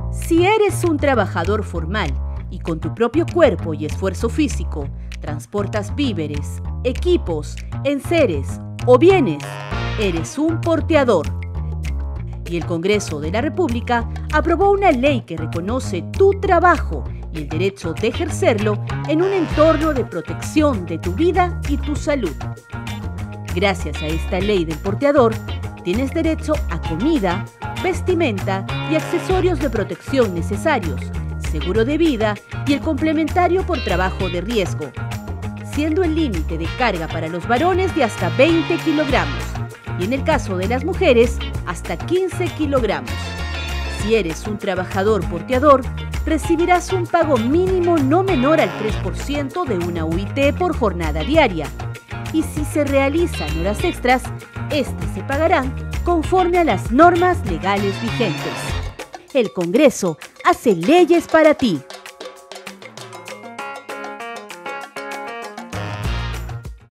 Si eres un trabajador formal y con tu propio cuerpo y esfuerzo físico transportas víveres, equipos, enseres o bienes, eres un porteador. Y el Congreso de la República aprobó una ley que reconoce tu trabajo y el derecho de ejercerlo en un entorno de protección de tu vida y tu salud. Gracias a esta ley del porteador, tienes derecho a comida, vestimenta y accesorios de protección necesarios, seguro de vida y el complementario por trabajo de riesgo, siendo el límite de carga para los varones de hasta 20 kilogramos y en el caso de las mujeres hasta 15 kilogramos. Si eres un trabajador porteador, recibirás un pago mínimo no menor al 3% de una UIT por jornada diaria. Y si se realizan horas extras, estas se pagarán conforme a las normas legales vigentes. El Congreso hace leyes para ti.